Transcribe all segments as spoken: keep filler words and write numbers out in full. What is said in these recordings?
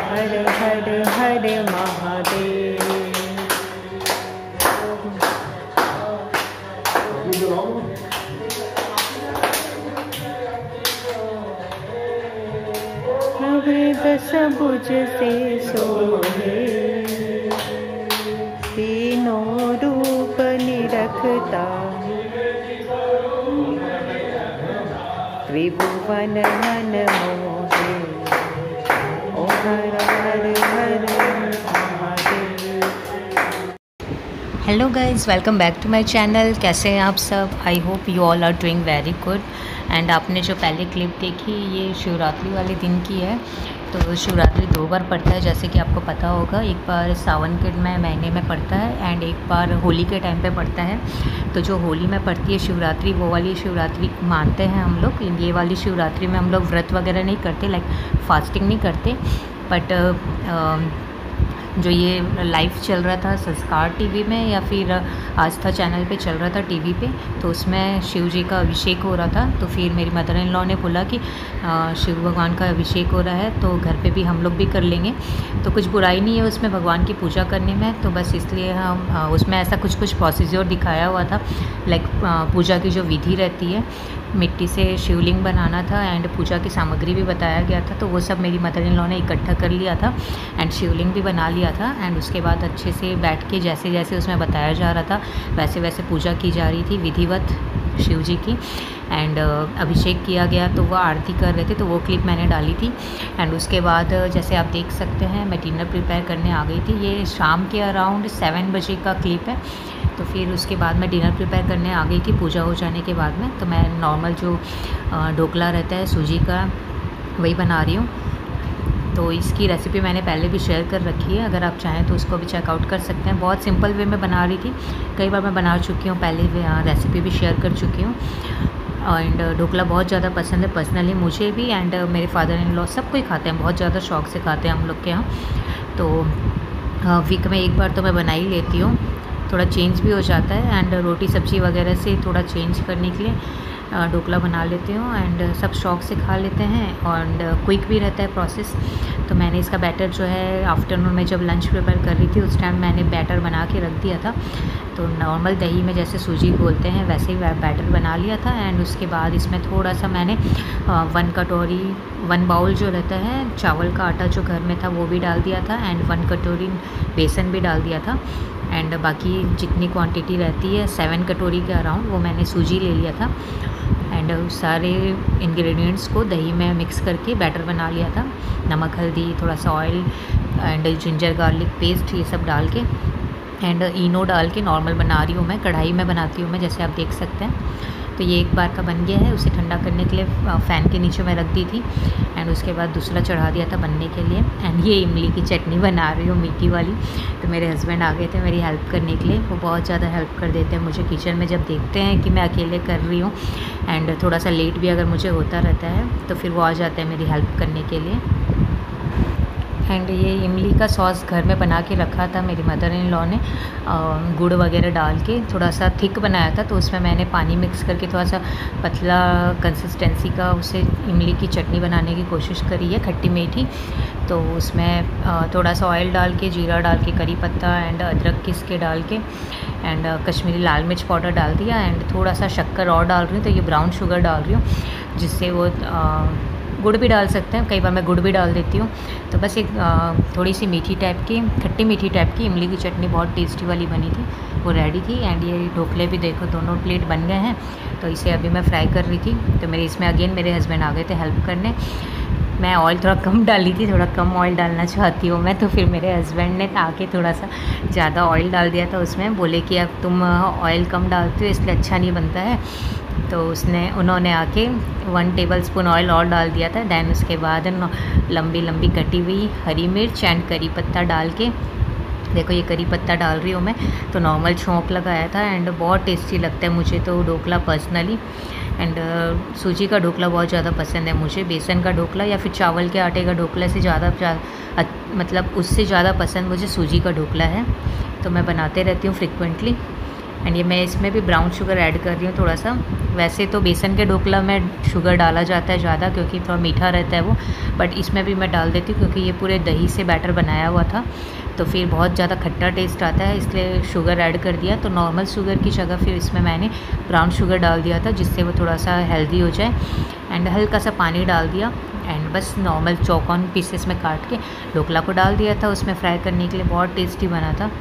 हर हर हर महादेव। दस भुज से सोहे तीनों रूप निरखता, त्रिभुवन मन मोहे। ओ हर हर हर Mahadev. Hello guys, welcome back to my channel. कैसे हैं आप सब? I hope you all are doing very good. And आपने जो पहले क्लिप देखी ये शिवरात्रि वाले दिन की है। तो शिवरात्रि दो बार पड़ता है जैसे कि आपको पता होगा। एक बार सावन के में महीने में पड़ता है एंड एक बार होली के टाइम पे पड़ता है। तो जो होली में पड़ती है शिवरात्रि वो वाली शिवरात्रि मानते हैं हम लोग। ये वाली शिवरात्रि में हम लोग व्रत वगैरह नहीं करते, लाइक फास्टिंग नहीं करते। बट जो ये लाइव चल रहा था संस्कार टीवी में या फिर आस्था चैनल पे चल रहा था टीवी पे, तो उसमें शिव जी का अभिषेक हो रहा था। तो फिर मेरी मदर इन लॉ ने बोला कि शिव भगवान का अभिषेक हो रहा है तो घर पे भी हम लोग भी कर लेंगे। तो कुछ बुराई नहीं है उसमें भगवान की पूजा करने में, तो बस इसलिए हम उसमें ऐसा कुछ कुछ प्रोसीजर दिखाया हुआ था। लाइक पूजा की जो विधि रहती है, मिट्टी से शिवलिंग बनाना था एंड पूजा की सामग्री भी बताया गया था। तो वो सब मेरी मदर इन लॉ ने इकट्ठा कर लिया था एंड शिवलिंग भी बना लिया था। एंड उसके बाद अच्छे से बैठ के जैसे जैसे उसमें बताया जा रहा था वैसे वैसे पूजा की जा रही थी विधिवत शिव जी की। एंड अभिषेक किया गया तो वो आरती कर रहे थे, तो वो क्लिप मैंने डाली थी। एंड उसके बाद जैसे आप देख सकते हैं मैं डिनर प्रिपेयर करने आ गई थी। ये शाम के अराउंड सेवन बजे का क्लिप है। तो फिर उसके बाद मैं डिनर प्रिपेयर करने आ गई थी पूजा हो जाने के बाद में। तो मैं नॉर्मल जो ढोकला रहता है सूजी का वही बना रही हूँ। तो इसकी रेसिपी मैंने पहले भी शेयर कर रखी है, अगर आप चाहें तो उसको भी चेकआउट कर सकते हैं। बहुत सिंपल वे में बना रही थी, कई बार मैं बना चुकी हूँ, पहले रेसिपी भी शेयर कर चुकी हूँ। एंड ढोकला बहुत ज़्यादा पसंद है पर्सनली मुझे भी, एंड मेरे फादर इन लॉ सब कोई खाते हैं, बहुत ज़्यादा शौक से खाते हैं हम लोग के यहाँ। तो वीक में एक बार तो मैं बना ही लेती हूँ, थोड़ा चेंज भी हो जाता है। एंड रोटी सब्ज़ी वगैरह से थोड़ा चेंज करने के लिए ढोकला बना लेती हूँ एंड सब शौक से खा लेते हैं। एंड क्विक भी रहता है प्रोसेस। तो मैंने इसका बैटर जो है आफ्टरनून में जब लंच प्रिपेयर कर रही थी उस टाइम मैंने बैटर बना के रख दिया था। तो नॉर्मल दही में जैसे सूजी घोलते हैं वैसे ही बैटर बना लिया था। एंड उसके बाद इसमें थोड़ा सा मैंने वन कटोरी वन बाउल जो रहता है चावल का आटा जो घर में था वो भी डाल दिया था एंड वन कटोरी बेसन भी डाल दिया था। एंड बाकी जितनी क्वांटिटी रहती है सेवन कटोरी के अराउंड वो मैंने सूजी ले लिया था। एंड सारे इंग्रेडिएंट्स को दही में मिक्स करके बैटर बना लिया था। नमक, हल्दी, थोड़ा सा oil and ginger garlic paste ये सब डाल के एंड इनो डाल के नॉर्मल बना रही हूँ मैं, कढ़ाई में बनाती हूँ मैं जैसे आप देख सकते हैं। तो ये एक बार का बन गया है, उसे ठंडा करने के लिए फ़ैन के नीचे मैं रख दी थी। एंड उसके बाद दूसरा चढ़ा दिया था बनने के लिए। एंड ये इमली की चटनी बना रही हूँ मीठी वाली। तो मेरे हस्बैंड आ गए थे मेरी हेल्प करने के लिए, वो बहुत ज़्यादा हेल्प कर देते हैं मुझे किचन में। जब देखते हैं कि मैं अकेले कर रही हूँ एंड थोड़ा सा लेट भी अगर मुझे होता रहता है तो फिर वो आ जाते हैं मेरी हेल्प करने के लिए। एंड ये इमली का सॉस घर में बना के रखा था मेरी मदर इन लॉ ने, गुड़ वगैरह डाल के थोड़ा सा थिक बनाया था। तो उसमें मैंने पानी मिक्स करके थोड़ा सा पतला कंसिस्टेंसी का उसे इमली की चटनी बनाने की कोशिश करी है, खट्टी मीठी। तो उसमें थोड़ा सा ऑयल डाल के, जीरा डाल के, करी पत्ता एंड अदरक किस के डाल के एंड कश्मीरी लाल मिर्च पाउडर डाल दिया एंड थोड़ा सा शक्कर और डाल रही हूँ। तो ये ब्राउन शुगर डाल रही हूँ जिससे वो आ, गुड़ भी डाल सकते हैं, कई बार मैं गुड़ भी डाल देती हूँ। तो बस एक थोड़ी सी मीठी टाइप की, खट्टी मीठी टाइप की इमली की चटनी बहुत टेस्टी वाली बनी थी, वो रेडी थी। एंड ये ढोकले भी देखो दोनों प्लेट बन गए हैं। तो इसे अभी मैं फ्राई कर रही थी। तो मेरे इसमें अगेन मेरे हस्बैंड आ गए थे हेल्प करने। मैं ऑयल थोड़ा कम डाली थी, थोड़ा कम ऑयल डालना चाहती हूँ मैं। तो फिर मेरे हस्बैंड ने आके थोड़ा सा ज़्यादा ऑयल डाल दिया था उसमें, बोले कि अब तुम ऑयल कम डालती हो इसलिए अच्छा नहीं बनता है। तो उसने उन्होंने आके वन टेबल स्पून ऑयल और डाल दिया था। दैन उसके बाद लंबी लंबी कटी हुई हरी मिर्च एंड करी पत्ता डाल के, देखो ये करी पत्ता डाल रही हूँ मैं। तो नॉर्मल छोंक लगाया था एंड बहुत टेस्टी लगता है मुझे तो ढोकला पर्सनली। एंड uh, सूजी का ढोकला बहुत ज़्यादा पसंद है मुझे। बेसन का ढोकला या फिर चावल के आटे का ढोकला से ज़्यादा मतलब उससे ज़्यादा पसंद मुझे सूजी का ढोकला है। तो मैं बनाते रहती हूँ फ्रिक्वेंटली। एंड ये मैं इसमें भी ब्राउन शुगर ऐड कर रही हूँ थोड़ा सा। वैसे तो बेसन के ढोकला में शुगर डाला जाता है ज़्यादा क्योंकि थोड़ा मीठा रहता है वो, बट इसमें भी मैं डाल देती हूँ क्योंकि ये पूरे दही से बैटर बनाया हुआ था तो फिर बहुत ज़्यादा खट्टा टेस्ट आता है, इसलिए शुगर ऐड कर दिया। तो नॉर्मल शुगर की जगह फिर इसमें मैंने ब्राउन शुगर डाल दिया था जिससे वो थोड़ा सा हेल्दी हो जाए। एंड हल्का सा पानी डाल दिया एंड बस नॉर्मल चौकोन पीसेस में काट के ढोकला को डाल दिया था उसमें फ्राई करने के लिए। बहुत टेस्टी बना था।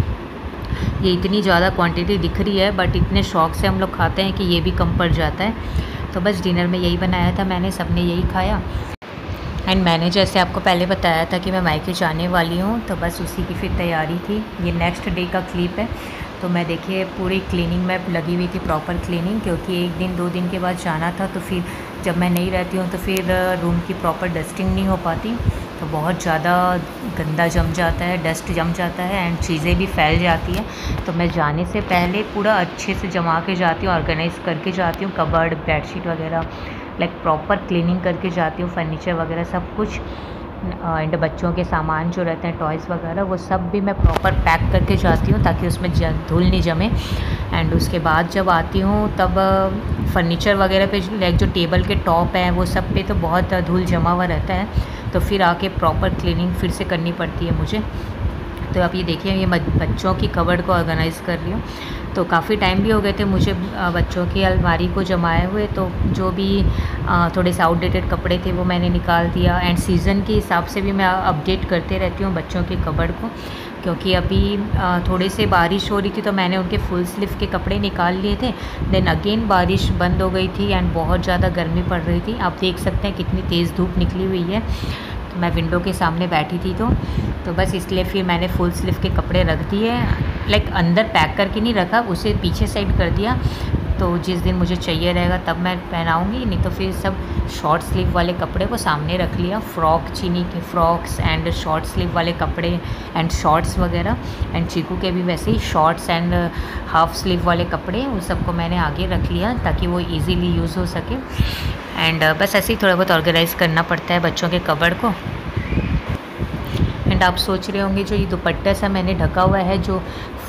ये इतनी ज़्यादा क्वांटिटी दिख रही है बट इतने शौक से हम लोग खाते हैं कि ये भी कम पड़ जाता है। तो बस डिनर में यही बनाया था मैंने, सबने यही खाया। एंड मैंने जैसे आपको पहले बताया था कि मैं मायके जाने वाली हूँ तो बस उसी की फिर तैयारी थी। ये नेक्स्ट डे का क्लिप है। तो मैं देखिए पूरी क्लीनिंग में लगी हुई थी, प्रॉपर क्लीनिंग, क्योंकि एक दिन दो दिन के बाद जाना था तो फिर जब मैं नहीं रहती हूँ तो फिर रूम की प्रॉपर डस्टिंग नहीं हो पाती, तो बहुत ज़्यादा गंदा जम जाता है, डस्ट जम जाता है एंड चीज़ें भी फैल जाती है। तो मैं जाने से पहले पूरा अच्छे से जमा के जाती हूँ, ऑर्गेनाइज़ करके जाती हूँ, कबर्ड बेडशीट वगैरह लाइक प्रॉपर क्लीनिंग करके जाती हूँ, फर्नीचर वगैरह सब कुछ। एंड बच्चों के सामान जो रहते हैं टॉयज़ वगैरह वो सब भी मैं प्रॉपर पैक करके जाती हूँ ताकि उसमें धूल नहीं जमे। एंड उसके बाद जब आती हूँ तब फर्नीचर वगैरह पे लाइक जो टेबल के टॉप हैं वो सब पे तो बहुत धूल जमा हुआ रहता है, तो फिर आके प्रॉपर क्लीनिंग फिर से करनी पड़ती है मुझे। तो आप ये देखिए ये बच्चों की कबर्ड को ऑर्गेनाइज़ कर रही हूँ। तो काफ़ी टाइम भी हो गए थे मुझे बच्चों की अलमारी को जमाए हुए, तो जो भी थोड़े से आउटडेटेड कपड़े थे वो मैंने निकाल दिया। एंड सीज़न के हिसाब से भी मैं अपडेट करते रहती हूँ बच्चों की कबर्ड को, क्योंकि अभी थोड़े से बारिश हो रही थी तो मैंने उनके फुल स्लीव के कपड़े निकाल लिए थे। देन अगेन बारिश बंद हो गई थी एंड बहुत ज़्यादा गर्मी पड़ रही थी। आप देख सकते हैं कितनी तेज़ धूप निकली हुई है। तो मैं विंडो के सामने बैठी थी तो तो बस इसलिए फिर मैंने फुल स्लीव के कपड़े रख दिए, लाइक अंदर पैक करके नहीं रखा, उसे पीछे साइड कर दिया। तो जिस दिन मुझे चाहिए रहेगा तब मैं पहनाऊँगी, नहीं तो फिर सब शॉर्ट स्लीव वाले कपड़े को सामने रख लिया। फ्रॉक चीनी के फ्रॉक्स एंड शॉर्ट स्लीव वाले कपड़े एंड शॉर्ट्स वगैरह, एंड चीकू के भी वैसे ही शॉर्ट्स एंड हाफ स्लीव वाले कपड़े, उन सबको मैंने आगे रख लिया ताकि वो ईज़िली यूज़ हो सके। एंड बस ऐसे ही थोड़ा बहुत ऑर्गेनाइज़ करना पड़ता है बच्चों के कबर्ड को। एंड आप सोच रहे होंगे जो ये दुपट्टा सा मैंने ढका हुआ है, जो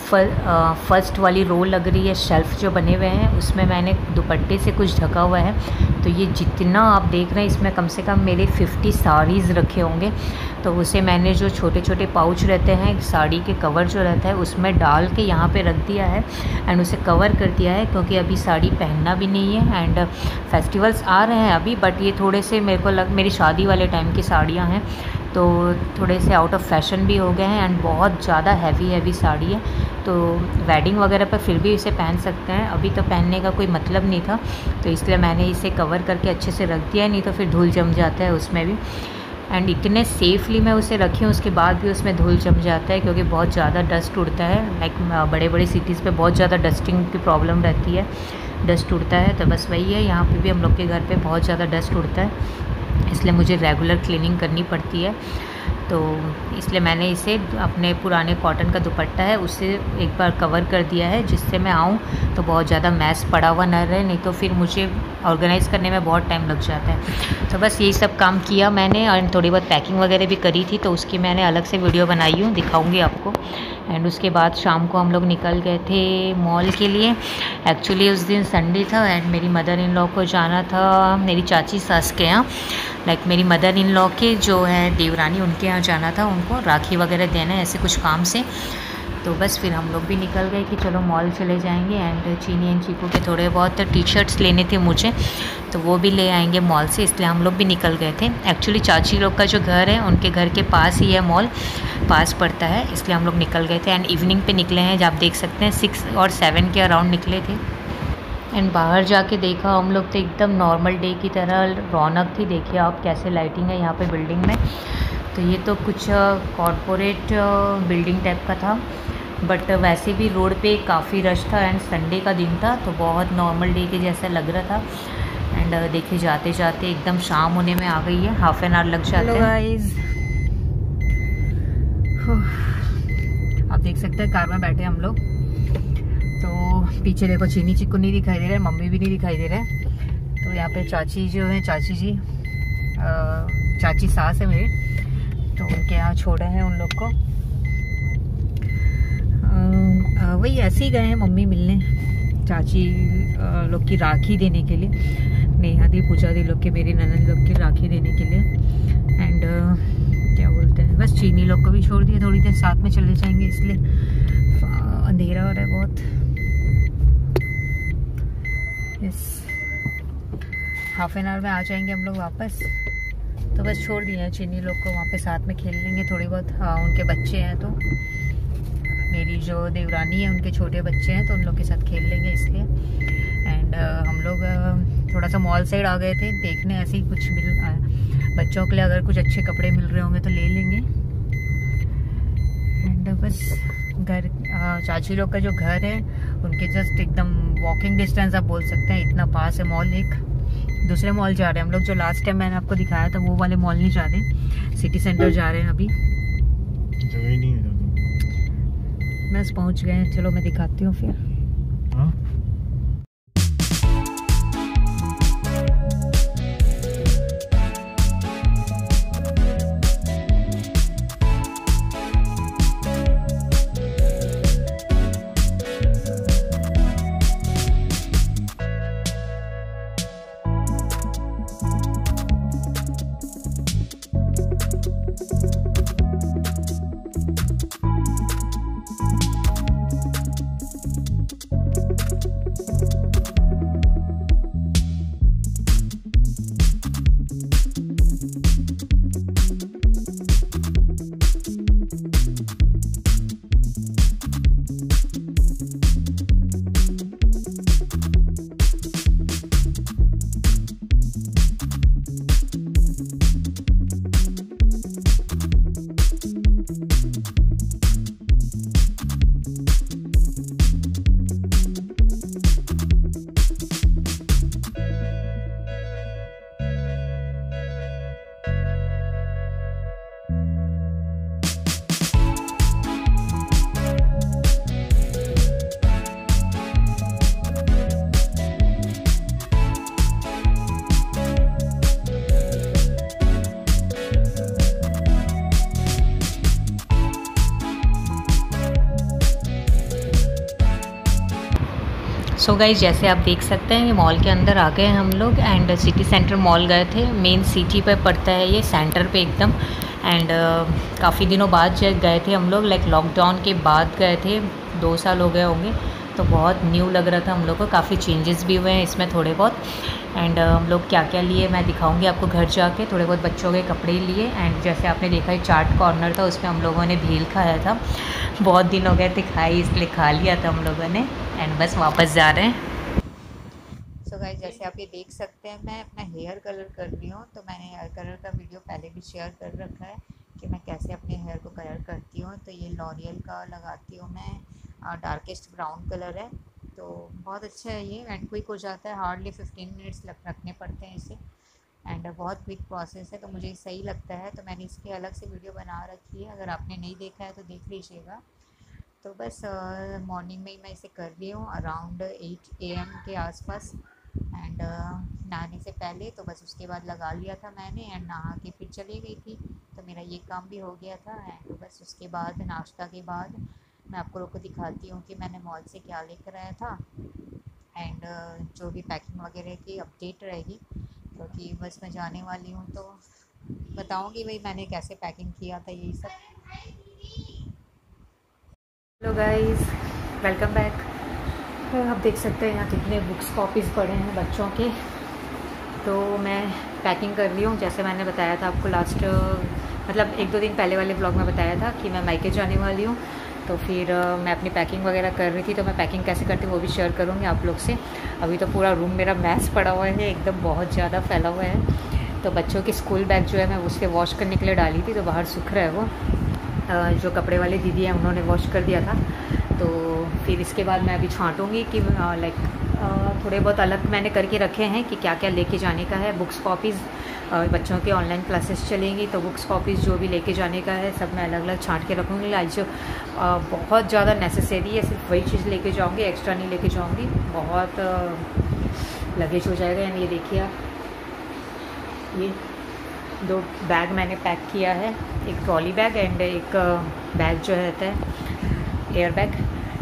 फर्स्ट वाली रो लग रही है, शेल्फ़ जो बने हुए हैं उसमें मैंने दुपट्टे से कुछ ढका हुआ है। तो ये जितना आप देख रहे हैं इसमें कम से कम मेरे फिफ्टी साड़ीज़ रखे होंगे। तो उसे मैंने जो छोटे छोटे पाउच रहते हैं साड़ी के कवर जो रहता है उसमें डाल के यहाँ पे रख दिया है एंड उसे कवर कर दिया है, क्योंकि अभी साड़ी पहनना भी नहीं है एंड फेस्टिवल्स आ रहे हैं अभी, बट ये थोड़े से मेरे को लग मेरी शादी वाले टाइम की साड़ियाँ हैं तो थोड़े से आउट ऑफ फैशन भी हो गए हैं एंड बहुत ज़्यादा हैवी हैवी साड़ी है। तो वेडिंग वगैरह पर फिर भी इसे पहन सकते हैं, अभी तो पहनने का कोई मतलब नहीं था, तो इसलिए मैंने इसे कवर करके अच्छे से रख दिया, नहीं तो फिर धूल जम जाता है उसमें भी। एंड इतने सेफली मैं उसे रखी हूँ उसके बाद भी उसमें धूल जम जाता है, क्योंकि बहुत ज़्यादा डस्ट उड़ता है। लाइक बड़े बड़े सिटीज़ पे बहुत ज़्यादा डस्टिंग की प्रॉब्लम रहती है, डस्ट उड़ता है। तो बस वही है, यहाँ पे भी हम लोग के घर पे बहुत ज़्यादा डस्ट उड़ता है, इसलिए मुझे रेगुलर क्लीनिंग करनी पड़ती है। तो इसलिए मैंने इसे अपने पुराने कॉटन का दुपट्टा है उससे एक बार कवर कर दिया है, जिससे मैं आऊँ तो बहुत ज़्यादा मैस पड़ा हुआ न रहे, नहीं तो फिर मुझे ऑर्गेनाइज़ करने में बहुत टाइम लग जाता है। तो बस यही सब काम किया मैंने, और थोड़ी बहुत पैकिंग वगैरह भी करी थी तो उसकी मैंने अलग से वीडियो बनाई हूँ, दिखाऊँगी आपको। एंड उसके बाद शाम को हम लोग निकल गए थे मॉल के लिए। एक्चुअली उस दिन संडे था एंड मेरी मदर इन लॉ को जाना था मेरी चाची सास के यहाँ, लाइक मेरी मदर इन लॉ के जो है देवरानी उनके यहाँ जाना था, उनको राखी वगैरह देना है ऐसे कुछ काम से। तो बस फिर हम लोग भी निकल गए कि चलो मॉल चले जाएंगे। एंड चीनी एंड चीकू के थोड़े बहुत टी शर्ट्स लेने थे मुझे, तो वो भी ले आएंगे मॉल से, इसलिए हम लोग भी निकल गए थे। एक्चुअली चाची लोग का जो घर है उनके घर के पास ही है मॉल, पास पड़ता है, इसलिए हम लोग निकल गए थे। एंड इवनिंग पे निकले हैं, जब आप देख सकते हैं सिक्स और सेवन के अराउंड निकले थे। एंड बाहर जाके देखा हम लोग तो एकदम नॉर्मल डे की तरह रौनक थी। देखिए आप कैसे लाइटिंग है यहाँ पे बिल्डिंग में। तो ये तो कुछ कॉरपोरेट बिल्डिंग टाइप का था, बट वैसे भी रोड पे काफ़ी रश था एंड संडे का दिन था तो बहुत नॉर्मल डे के जैसा लग रहा था। एंड देखिए जाते जाते एकदम शाम होने में आ गई है, हाफ एन आवर लग जाता है। गाइस आप देख सकते हैं कार में बैठे हम लोग, तो पीछे देखो चीनी चिक्कू नहीं दिखाई दे रहा है, मम्मी भी नहीं दिखाई दे रहा है। तो यहाँ पे चाची जो है चाची जी आ, चाची सास है मेरे, तो उनके यहाँ छोड़े हैं उन लोग को। वही ऐसे ही गए हैं मम्मी मिलने, चाची लोग की राखी देने के लिए, नेहा दी पूजा दी लोग के, मेरी ननद लोग की राखी देने के लिए। एंड क्या बोलते हैं, बस चीनी लोग को भी छोड़ दिया, थोड़ी देर साथ में चले जाएंगे, इसलिए अंधेरा हो रहा है बहुत। यस, हाफ एन आवर में आ जाएंगे हम लोग वापस। तो बस छोड़ दिए हैं चीनी लोग को, वहाँ पे साथ में खेल लेंगे थोड़ी बहुत। हाँ, उनके बच्चे हैं, तो मेरी जो देवरानी है उनके छोटे बच्चे हैं, तो उन लोग के साथ खेल लेंगे इसलिए। एंड uh, हम लोग uh, थोड़ा सा मॉल साइड आ गए थे देखने, ऐसे ही कुछ मिल uh, बच्चों के लिए अगर कुछ अच्छे कपड़े मिल रहे होंगे तो ले लेंगे। एंड uh, बस घर, uh, चाची लोग का जो घर है उनके जस्ट एकदम वॉकिंग डिस्टेंस आप बोल सकते हैं, इतना पास है मॉल। एक दूसरे मॉल जा रहे हैं हम लोग, जो लास्ट टाइम मैंने आपको दिखाया था वो वाले मॉल नहीं जा रहे, सिटी सेंटर जा रहे हैं अभी। जगह ही नहीं है, बस पहुंच गए हैं, चलो मैं दिखाती हूँ फिर। हाँ? सो गाइस, जैसे आप देख सकते हैं ये मॉल के अंदर आ गए हैं हम लोग। एंड सिटी सेंटर मॉल गए थे, मेन सिटी पे पड़ता है ये, सेंटर पे एकदम। एंड uh, काफ़ी दिनों बाद जब गए थे हम लोग, लाइक लॉकडाउन के बाद गए थे, दो साल हो गए होंगे, तो बहुत न्यू लग रहा था हम लोग को। काफ़ी चेंजेस भी हुए हैं इसमें थोड़े बहुत। एंड uh, हम लोग क्या क्या लिए मैं दिखाऊंगी आपको घर जाके। थोड़े बहुत बच्चों के कपड़े लिए। एंड जैसे आपने देखा है चाट कॉर्नर था, उसमें हम लोगों ने भेल खाया था, बहुत दिन हो गए थे खाई, इसलिए खा लिया था हम लोगों ने। एंड बस वापस जा रहे हैं। सो so गाइस, जैसे आप ये देख सकते हैं मैं अपना हेयर कलर कर रही हूँ। तो मैंने हेयर कलर का वीडियो पहले भी शेयर कर रखा है कि मैं कैसे अपने हेयर को कलर करती हूँ। तो ये लॉरियल का लगाती हूँ मैं, डार्केस्ट ब्राउन कलर है, तो बहुत अच्छा है ये। एंड क्विक हो जाता है, हार्डली फिफ्टीन मिनट्स लग रखने पड़ते हैं इसे। एंड बहुत क्विक प्रोसेस है, तो मुझे सही लगता है, तो मैंने इसकी अलग से वीडियो बना रखी है। अगर आपने नहीं देखा है तो देख लीजिएगा। तो बस मॉर्निंग uh, में ही मैं इसे कर रही हूँ अराउंड एट ए एम के आसपास। एंड uh, नहाने से पहले, तो बस उसके बाद लगा लिया था मैंने। एंड नहा के फिर चली गई थी, तो मेरा ये काम भी हो गया था। एंड बस उसके बाद नाश्ता के बाद मैं आपको लोग को दिखाती हूँ कि मैंने मॉल से क्या लेकर आया था। एंड uh, जो भी पैकिंग वगैरह की अपडेट रहेगी, क्योंकि तो बस मैं जाने वाली हूँ, तो बताऊँगी भाई मैंने कैसे पैकिंग किया था, यही सब। Hello guys, welcome back. आप देख सकते हैं यहाँ कितने बुक्स कॉपीज़ पड़े हैं बच्चों के। तो मैं पैकिंग कर रही हूँ, जैसे मैंने बताया था आपको लास्ट, मतलब एक दो दिन पहले वाले ब्लॉग में बताया था कि मैं मायके जाने वाली हूँ। तो फिर मैं अपनी पैकिंग वगैरह कर रही थी, तो मैं पैकिंग कैसे करती हूँ वो भी शेयर करूँगी आप लोग से। अभी तो पूरा रूम मेरा मैस पड़ा हुआ है, एकदम बहुत ज़्यादा फैला हुआ है। तो बच्चों की स्कूल बैग जो है मैं उससे वॉश करने के लिए डाली थी, तो बाहर सूख रहा है वो। जो कपड़े वाले दीदी हैं उन्होंने वॉश कर दिया था। तो फिर इसके बाद मैं अभी छांटूँगी कि लाइक थोड़े बहुत अलग मैंने करके रखे हैं कि क्या क्या लेके जाने का है। बुक्स कॉपीज़, बच्चों के ऑनलाइन क्लासेस चलेंगी, तो बुक्स कॉपीज़ जो भी लेके जाने का है सब मैं अलग अलग छांट के रखूँगी। आज जो बहुत ज़्यादा नेसेसरी है सिर्फ वही चीज़ लेके जाऊँगी, एक्स्ट्रा नहीं लेके जाऊँगी, बहुत लगेज हो जाएगा। यानी ये देखिए आप, ये दो बैग मैंने पैक किया है, एक ट्रॉली बैग एंड एक बैग जो रहता है एयर बैग।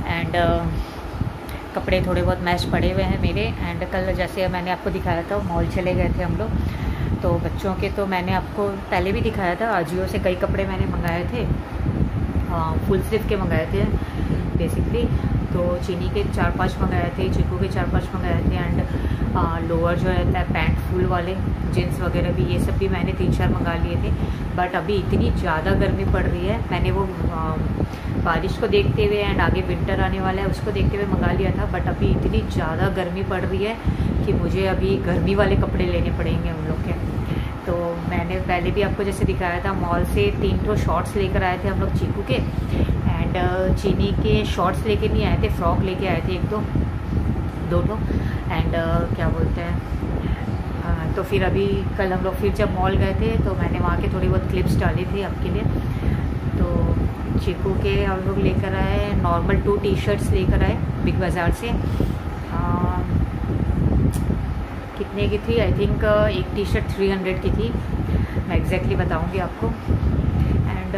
एंड कपड़े थोड़े बहुत मैच पड़े हुए हैं मेरे। एंड कल जैसे मैंने आपको दिखाया था मॉल चले गए थे हम लोग, तो बच्चों के तो मैंने आपको पहले भी दिखाया था, आजियो से कई कपड़े मैंने मंगाए थे, फुल स्लीव के मंगाए थे बेसिकली। तो चीनी के चार पांच मंगाए थे, चीकू के चार पांच मंगाए थे, एंड लोअर जो रहता है पैंट फुल वाले, जीन्स वगैरह भी, ये सब भी मैंने तीन चार मंगा लिए थे। बट अभी इतनी ज़्यादा गर्मी पड़ रही है, मैंने वो आ, बारिश को देखते हुए एंड आगे विंटर आने वाला है उसको देखते हुए मंगा लिया था। बट अभी इतनी ज़्यादा गर्मी पड़ रही है कि मुझे अभी गर्मी वाले कपड़े लेने पड़ेंगे हम लोग के। तो मैंने पहले भी आपको जैसे दिखाया था, मॉल से तीन ठो शॉर्ट्स लेकर आए थे हम लोग चीकू के, एंड चीनी के शॉर्ट्स लेके नहीं आए थे, फ्रॉक लेके आए थे एक दो दो ठो। एंड क्या बोलते हैं, आ, तो फिर अभी कल हम लोग फिर जब मॉल गए थे तो मैंने वहाँ के थोड़ी बहुत क्लिप्स डाली थी आपके लिए। तो चीकू के हम लोग लेकर आए नॉर्मल टू टी शर्ट्स लेकर आए बिग बाज़ार से। आ, कितने की थी, आई थिंक एक टी शर्ट थ्री हंड्रेड की थी, मैं एग्जैक्टली बताऊंगी आपको। एंड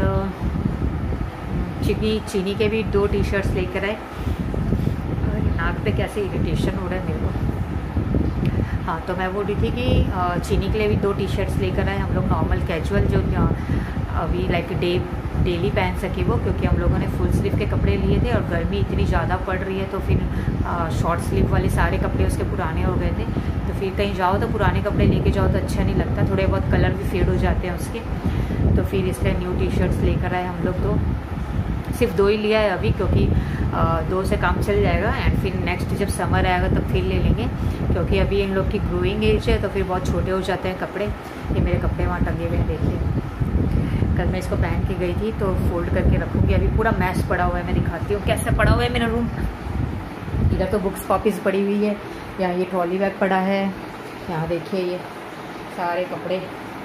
चीनी चीनी के भी दो टी शर्ट्स लेकर आए। नाक पे कैसे इरिटेशन हो रहा है मेरे को। हाँ, तो मैं बोल रही थी कि चीनी के लिए भी दो टी शर्ट्स लेकर आए हम लोग, नॉर्मल कैजुअल जो अभी लाइक डे डेली पहन सके वो, क्योंकि हम लोगों ने फुल स्लीव के कपड़े लिए थे और गर्मी इतनी ज़्यादा पड़ रही है, तो फिर शॉर्ट स्लीव वाले सारे कपड़े उसके पुराने हो गए थे। तो फिर कहीं जाओ तो पुराने कपड़े लेके जाओ तो अच्छा नहीं लगता, थोड़े बहुत कलर भी फेड हो जाते हैं उसके। तो फिर इसलिए न्यू टी शर्ट्स लेकर आए हम लोग। तो सिर्फ दो ही लिया है अभी, क्योंकि आ, दो से काम चल जाएगा, एंड फिर नेक्स्ट जब समर आएगा तब फिर ले लेंगे, क्योंकि अभी इन लोग की ग्रोइंग एज है तो फिर बहुत छोटे हो जाते हैं कपड़े। ये मेरे कपड़े वहाँ टंगे हुए हैं, देखिए। कल मैं इसको पहन के गई थी तो फोल्ड करके रखूँगी। अभी पूरा मैस पड़ा हुआ है, मैं दिखाती हूँ कैसे पड़ा हुआ है मेरा रूम। इधर तो बुक्स कॉपीज़ पड़ी हुई है, यहाँ ये ट्रॉली बैग पड़ा है, यहाँ देखिए ये सारे कपड़े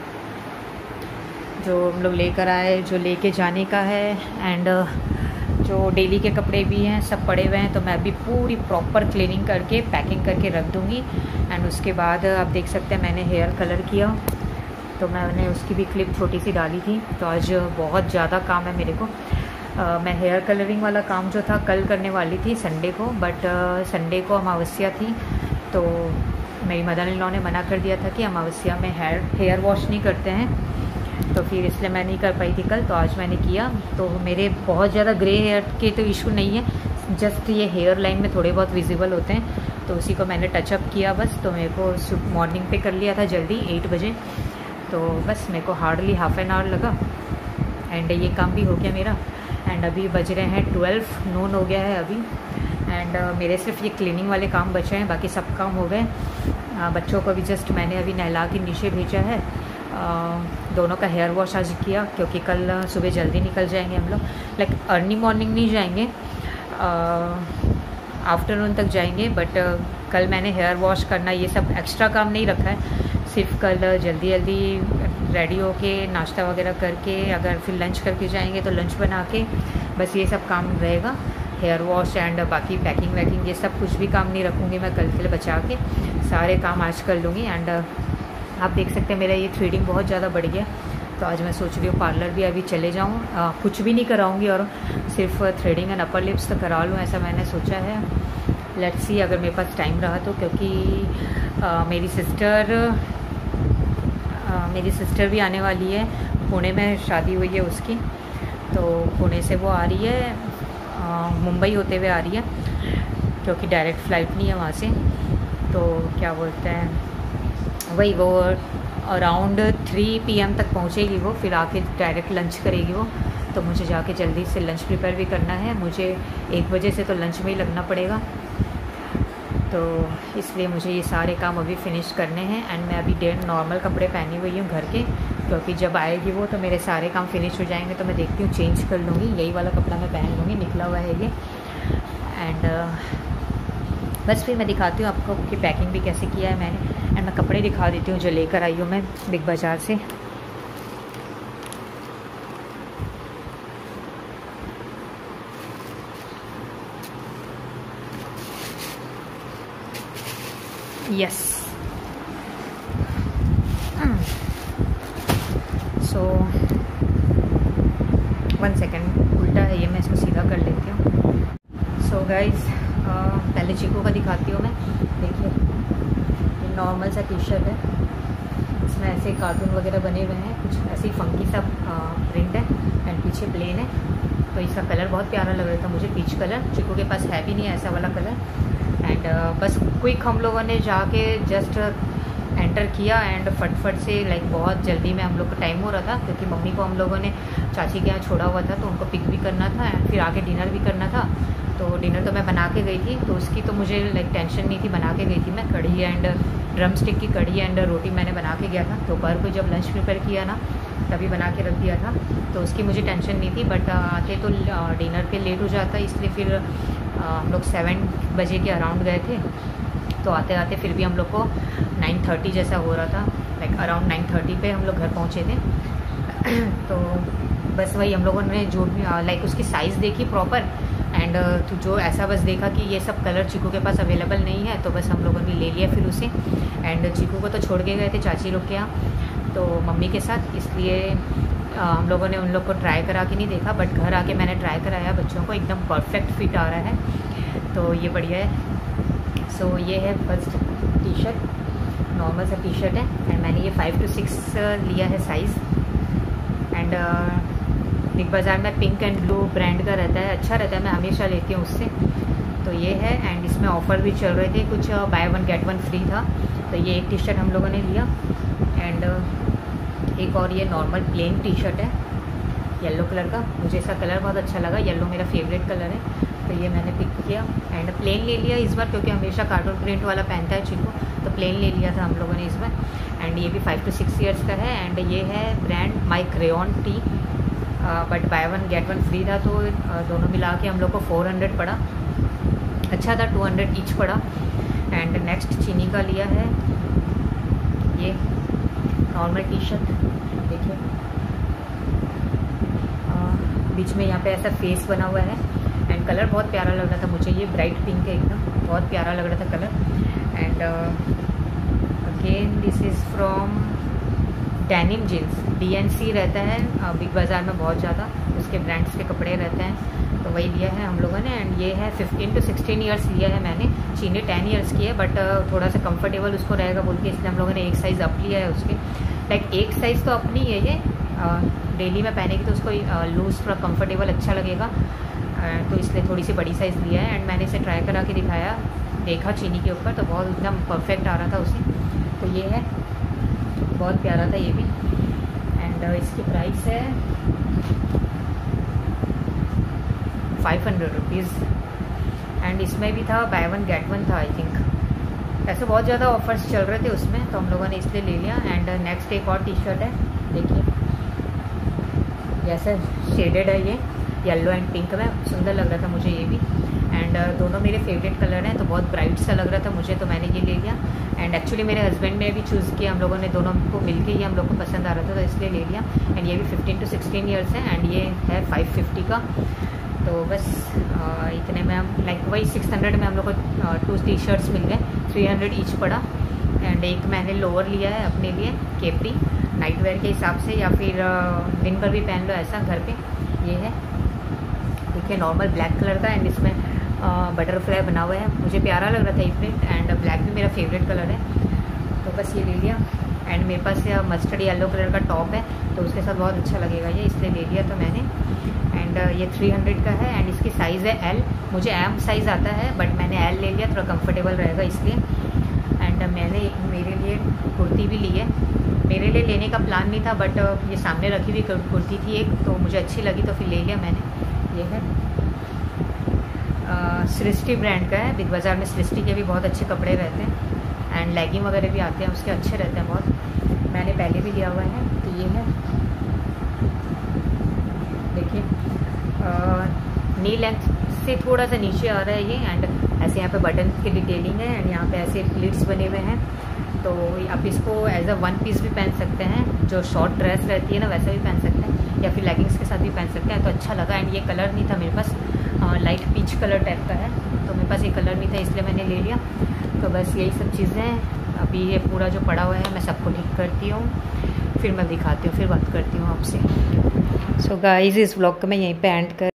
जो हम लोग लेकर आए, जो लेके जाने का है, एंड जो डेली के कपड़े भी हैं सब पड़े हुए हैं। तो मैं अभी पूरी प्रॉपर क्लीनिंग करके पैकिंग करके रख दूँगी। एंड उसके बाद आप देख सकते हैं मैंने हेयर कलर किया, तो मैंने उसकी भी क्लिप छोटी सी डाली थी। तो आज बहुत ज़्यादा काम है मेरे को। uh, मैं हेयर कलरिंग वाला काम जो था कल करने वाली थी संडे को, बट संडे uh, को अमावस्या थी, तो मेरी मदर इन लॉ ने मना कर दिया था कि अमावस्या में हेयर हेयर वॉश नहीं करते हैं, तो फिर इसलिए मैं नहीं कर पाई थी कल। तो आज मैंने किया। तो मेरे बहुत ज़्यादा ग्रे हेयर के तो इशू नहीं है, जस्ट ये हेयर लाइन में थोड़े बहुत विजिबल होते हैं, तो उसी को मैंने टचअप किया बस। तो मेरे को मॉर्निंग पे कर लिया था जल्दी एट बजे, तो बस मेरे को हार्डली हाफ एन आवर लगा, एंड ये काम भी हो गया मेरा। एंड अभी बज रहे हैं ट्वेल्व, नून हो गया है अभी। एंड uh, मेरे सिर्फ ये क्लीनिंग वाले काम बचे हैं, बाकी सब काम हो गए। uh, बच्चों को भी जस्ट मैंने अभी नहला के नीचे भेजा है। uh, दोनों का हेयर वॉश आज किया, क्योंकि कल सुबह जल्दी निकल जाएंगे हम लोग, लाइक अर्ली मॉर्निंग नहीं जाएंगे, आफ्टरनून तक जाएंगे। बट uh, कल मैंने हेयर वॉश करना ये सब एक्स्ट्रा काम नहीं रखा है, सिर्फ कल जल्दी जल्दी रेडी होके नाश्ता वगैरह करके अगर फिर लंच करके जाएंगे तो लंच बना के, बस ये सब काम रहेगा। हेयर वॉश एंड बाकी पैकिंग वैकिंग ये सब कुछ भी काम नहीं रखूँगी मैं कल के लिए, बचा के सारे काम आज कर लूँगी। एंड आप देख सकते हैं मेरा ये थ्रेडिंग बहुत ज़्यादा बढ़ गया, तो आज मैं सोच रही हूँ पार्लर भी अभी चले जाऊँ, कुछ भी नहीं कराऊँगी और सिर्फ थ्रेडिंग एंड अपर लिप्स तो करा लूँ, ऐसा मैंने सोचा है। लेट्स सी अगर मेरे पास टाइम रहा तो, क्योंकि आ, मेरी सिस्टर आ, मेरी सिस्टर भी आने वाली है, पुणे में शादी हुई है उसकी, तो पुणे से वो आ रही है, मुंबई होते हुए आ रही है, क्योंकि डायरेक्ट फ़्लाइट नहीं है वहाँ से। तो क्या बोलते हैं, वही वो अराउंड थ्री पी एम तक पहुँचेगी वो, फिर आके डायरेक्ट लंच करेगी वो। तो मुझे जाके जल्दी से लंच प्रिपेयर भी करना है, मुझे एक बजे से तो लंच में ही लगना पड़ेगा, तो इसलिए मुझे ये सारे काम अभी फ़िनिश करने हैं। एंड मैं अभी डेढ़ नॉर्मल कपड़े पहनी हुई हूँ घर के, क्योंकि जब आएगी वो तो मेरे सारे काम फिनिश हो जाएंगे, तो मैं देखती हूँ चेंज कर लूँगी, यही वाला कपड़ा मैं पहन लूँगी, निकला हुआ है ये। एंड uh, बस फिर मैं दिखाती हूँ आपको कि पैकिंग भी कैसे किया है मैंने, एंड मैं कपड़े दिखा देती हूँ जो लेकर आई हूँ मैं बिग बाज़ार से। यस, सो वन सेकेंड, उल्टा है ये, मैं इसको सीधा कर लेती हूँ। सो सो गाइस पहले चिकू का दिखाती हूँ मैं। देखिए ये नॉर्मल सा टी शर्ट है, इसमें ऐसे कार्टून वगैरह बने हुए हैं, कुछ ऐसे ही फंकी सा प्रिंट है एंड पीछे प्लेन है। तो इसका कलर बहुत प्यारा लग रहा था मुझे, पीच कलर। चिकू के पास है भी नहीं ऐसा वाला कलर। एंड uh, बस क्विक हम लोगों ने जाके जस्ट एंटर किया एंड फटफट से लाइक बहुत जल्दी में हम लोग को टाइम हो रहा था, क्योंकि मम्मी को हम लोगों ने चाची के यहाँ छोड़ा हुआ था तो उनको पिक भी करना था एंड फिर आगे डिनर भी करना था। तो डिनर तो मैं बना के गई थी, तो उसकी तो मुझे लाइक टेंशन नहीं थी, बना के गई थी मैं। कढ़ी एंड ड्रम स्टिक की कढ़ी एंड रोटी मैंने बना के गया था। दोपहर को जब लंच प्रिपेयर किया ना तभी बना के रख दिया था, तो उसकी मुझे टेंशन नहीं थी। बट आते तो डिनर पे लेट हो जाता, इसलिए फिर हम लोग सेवन बजे के अराउंड गए थे। तो आते आते फिर भी हम लोग को नाइन थर्टी जैसा हो रहा था, लाइक अराउंड नाइन थर्टी पे हम लोग घर पहुँचे थे। तो बस वही हम लोगों ने जो लाइक उसकी साइज़ देखी प्रॉपर एंड तो जो ऐसा बस देखा कि ये सब कलर चिकू के पास अवेलेबल नहीं है, तो बस हम लोगों ने ले लिया फिर उसे। एंड चिकू को तो छोड़ के गए थे चाची लोग के यहाँ तो मम्मी के साथ, इसलिए आ, हम लोगों ने उन लोग को ट्राई करा के नहीं देखा। बट घर आके मैंने ट्राई कराया, बच्चों को एकदम परफेक्ट फिट आ रहा है, तो ये बढ़िया है। सो so, ये है फर्स्ट टी शर्ट, नॉर्मल सा टी शर्ट है एंड मैंने ये फाइव टू सिक्स लिया है साइज़। एंड बिग बाज़ार में पिंक एंड ब्लू ब्रांड का रहता है, अच्छा रहता है, मैं हमेशा लेती हूँ उससे। तो ये है एंड इसमें ऑफ़र भी चल रहे थे, कुछ buy one get one free था। तो ये एक टी शर्ट हम लोगों ने लिया एंड एक और ये नॉर्मल प्लेन टी शर्ट है येलो कलर का। मुझे इसका कलर बहुत अच्छा लगा, येलो मेरा फेवरेट कलर है, तो ये मैंने पिक किया एंड प्लेन ले लिया इस बार, क्योंकि हमेशा कार्टून प्रिंट वाला पहनता है चिकू, तो प्लेन ले लिया था हम लोगों ने इस बार। एंड ये भी फाइव टू सिक्स ईयर्स का है एंड ये है brand My Crayon T, but buy one get one free था, तो uh, दोनों मिला के हम लोग को फोर हंड्रेड पड़ा, अच्छा था, टू हंड्रेड ईच पड़ा। एंड नेक्स्ट चीनी का लिया है ये नॉर्मल टी शर्ट, देखिए बीच में यहाँ पे ऐसा फेस बना हुआ है एंड कलर बहुत प्यारा लग रहा था मुझे, ये ब्राइट पिंक है एकदम, बहुत प्यारा लग रहा था colour. And again this is from denim jeans, D N C रहता है बिग बाज़ार में बहुत ज़्यादा, उसके ब्रांड्स के कपड़े रहते हैं, तो वही लिया है हम लोगों ने। एंड ये है फिफ्टीन टू सिक्सटीन ईयर्स लिया है मैंने, चीनी टेन ईयर्स की है, बट थोड़ा सा कंफर्टेबल उसको रहेगा बोल के इसलिए हम लोगों ने एक साइज़ अप लिया है उसके। लाइक एक साइज़ तो अपनी है ये, डेली में पहनेगी तो उसको लूज़ थोड़ा कंफर्टेबल अच्छा लगेगा, तो इसलिए थोड़ी सी बड़ी साइज़ लिया है। एंड मैंने इसे ट्राई करा के दिखाया, देखा चीनी के ऊपर, तो बहुत एकदम परफेक्ट आ रहा था उसे, तो ये है, बहुत प्यारा था ये भी। एंड इसकी प्राइस है फाइव हंड्रेड रुपीज़ एंड इसमें भी था बाय वन गेट वन था आई थिंक, ऐसे बहुत ज़्यादा ऑफर्स चल रहे थे उसमें, तो हम लोगों ने इसलिए ले लिया। एंड नेक्स्ट एक और टी शर्ट है, देखिए जैसे शेडेड है ये येलो एंड पिंक में, सुंदर लग रहा था मुझे ये भी। एंड uh, दोनों मेरे फेवरेट कलर हैं, तो बहुत ब्राइट सा लग रहा था मुझे, तो मैंने ये ले लिया। एंड एक्चुअली मेरे हस्बैंड ने भी चूज़ किया, हम लोगों ने दोनों को मिलके ही हम लोग को पसंद आ रहा था, तो इसलिए ले लिया। एंड ये भी फिफ्टीन टू सिक्सटीन ईयर्स है एंड ये है फाइव फिफ्टी का, तो बस uh, इतने में हम लाइक वही सिक्स हंड्रेड में हम लोग को टू टी शर्ट्स मिल गए, थ्री हंड्रेड ईच पड़ा। एंड एक मैंने लोअर लिया है अपने लिए केपरी, नाइट वेयर के हिसाब से, या फिर uh, दिन भर भी पहन लो ऐसा घर पे। ये है देखिए नॉर्मल ब्लैक कलर का एंड इसमें बटरफ्लाई बना हुआ है, मुझे प्यारा लग रहा था ये प्रिंट एंड ब्लैक भी मेरा फेवरेट कलर है, तो बस ये ले लिया। एंड मेरे पास यह मस्टर्ड येलो कलर का टॉप है, तो उसके साथ बहुत अच्छा लगेगा ये, इसलिए ले लिया तो मैंने। एंड ये थ्री हंड्रेड का है एंड इसकी साइज़ है एल, मुझे एम साइज़ आता है बट मैंने एल ले लिया, थोड़ा कंफर्टेबल रहेगा इसलिए। एंड मैंने मेरे लिए कुर्ती भी ली है, मेरे लिए लेने का प्लान नहीं था बट ये सामने रखी हुई कुर्ती थी एक, तो मुझे अच्छी लगी तो फिर ले लिया मैंने। ये है सृष्टि ब्रांड का है, बिग बाज़ार में सृष्टि के भी बहुत अच्छे कपड़े रहते हैं एंड लेगिंग वगैरह भी आते हैं उसके, अच्छे रहते हैं बहुत, मैंने पहले भी लिया हुआ है। तो ये है देखिए नी लेंथ से थोड़ा सा नीचे आ रहा है ये, एंड ऐसे यहाँ पे बटन की डिटेलिंग है एंड यहाँ पे ऐसे प्लीट्स बने हुए हैं, तो आप इसको एज अ वन पीस भी पहन सकते हैं, जो शॉर्ट ड्रेस रहती है ना वैसा भी पहन सकते हैं, या फिर लेगिंग्स के साथ भी पहन सकते हैं, तो अच्छा लगा। एंड ये कलर नहीं था मेरे पास, लाइट पीच कलर टाइप का है, तो मेरे पास ये कलर नहीं था इसलिए मैंने ले लिया। तो बस यही सब चीज़ें, अभी ये पूरा जो पड़ा हुआ है मैं सबको ठीक करती हूँ, फिर मैं दिखाती हूँ, फिर बात करती हूँ आपसे। सो गाइस इस व्लॉग को मैं यहीं पे एंड कर